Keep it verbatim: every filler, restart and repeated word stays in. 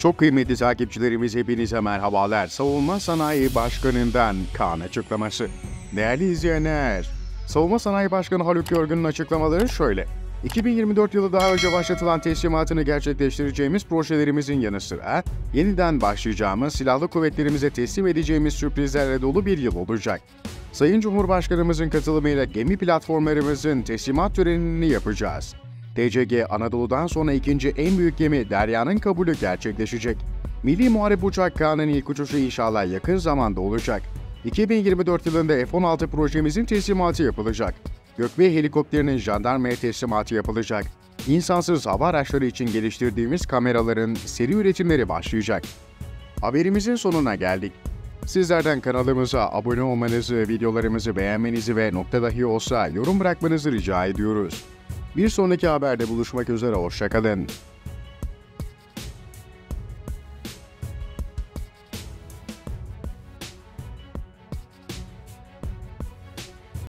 Çok kıymetli takipçilerimiz hepinize merhabalar. Savunma Sanayi Başkanı'ndan Kaan açıklaması. Değerli izleyenler, Savunma Sanayi Başkanı Haluk Görgün'ün açıklamaları şöyle. iki bin yirmi dört yılı daha önce başlatılan teslimatını gerçekleştireceğimiz projelerimizin yanı sıra yeniden başlayacağımız, silahlı kuvvetlerimize teslim edeceğimiz sürprizlerle dolu bir yıl olacak. Sayın Cumhurbaşkanımızın katılımıyla gemi platformlarımızın teslimat törenini yapacağız. T C G Anadolu'dan sonra ikinci en büyük gemi Derya'nın kabulü gerçekleşecek. Milli Muharip Uçak K'nın ilk uçuşu inşallah yakın zamanda olacak. iki bin yirmi dört yılında F on altı projemizin teslimatı yapılacak. Gökbey helikopterinin jandarmaya teslimatı yapılacak. İnsansız hava araçları için geliştirdiğimiz kameraların seri üretimleri başlayacak. Haberimizin sonuna geldik. Sizlerden kanalımıza abone olmanızı, videolarımızı beğenmenizi ve nokta dahi olsa yorum bırakmanızı rica ediyoruz. Bir sonraki haberde buluşmak üzere, hoşça kalın.